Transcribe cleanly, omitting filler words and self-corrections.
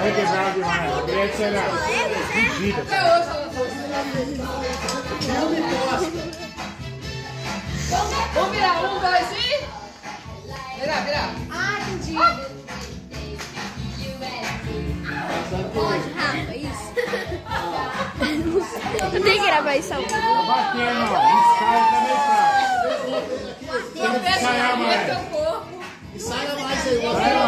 requebrada demais. A mulher disse, olha, fugida. Até hoje ela não me gosta. Vamos virar 1, 2 e... Virar. Ah, entendi. Pode, Rafa, isso. Eu tenho que gravar isso ao vivo. Tá batendo, ó. Ensaio também tá. Tem que ensaiar mais. Esse é o corpo. Ensaia mais aí.